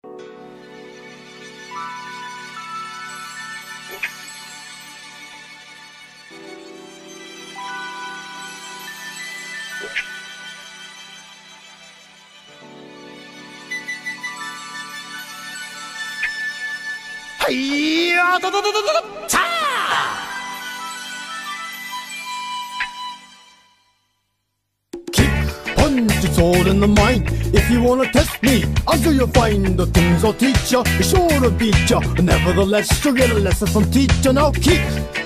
하이야, 자! Kick, punch, it's all in the mind. If you wanna test me, until you find the things I'll teach ya, be sure to beat ya. Nevertheless, you'll get a lesson from teacher. Now kick,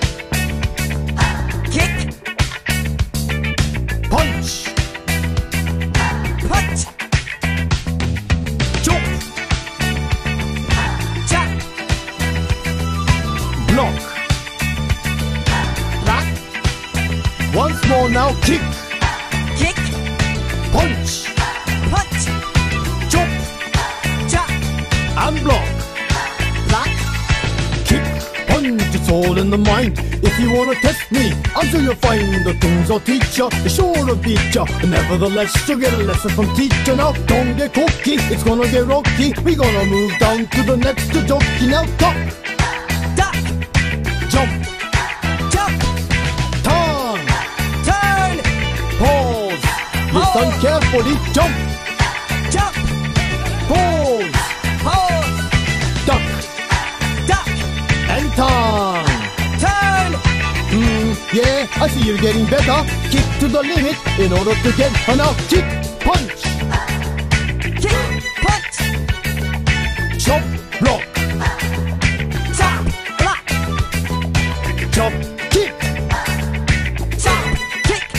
kick, punch, punch, jump, jump, block. block, Once more now, kick, kick, punch, punch, jump, jump, and block. block, Kick, punch, it's all in the mind. If you wanna test me, until you find the things I'll teach ya, be sure to beat ya. Nevertheless, you'll get a lesson from teacher. Now don't get cocky, it's gonna get rocky. We gonna move down to the next jockey. Now duck, duck, jump, jump, turn, turn, pause. Listen carefully, jump, jump, pause, hold, duck, duck, and turn. turn, Yeah, I see you're getting better. Kick to the limit in order to get now kick, punch, kick, punch, chop, block, chop, block, chop, kick, chop, kick,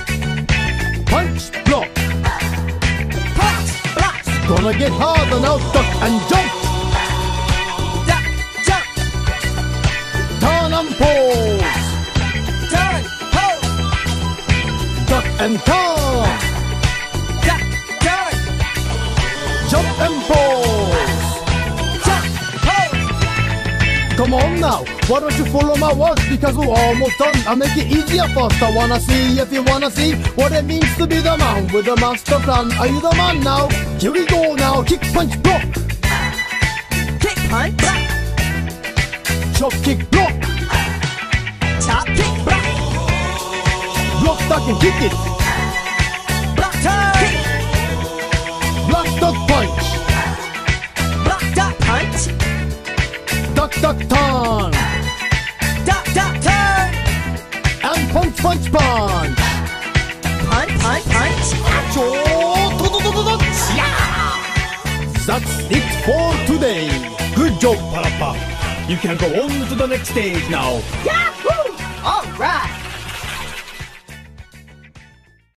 punch, block. punch, block, Gonna get harder now, duck and jump, duck, jump, turn and pause, turn, hold, duck and turn, duck, turn, jump and pause. jump, hold. Come on now, why don't you follow my words, because we're almost done. I'll make it easier first. I wanna see if you wanna see what it means to be the man with a master plan. Are you the man now? Here we go now, kick, punch, block, Kick, punch, block, chop, kick, block, chop, kick, block, block, duck and kick it, block, turn, block, duck, punch, block, duck, punch, duck, duck, turn, duck, duck, turn, and punch, punch, punch. punch, punch, punch. That's it for today. Good job, Parappa. You can go on to the next stage now. Yahoo!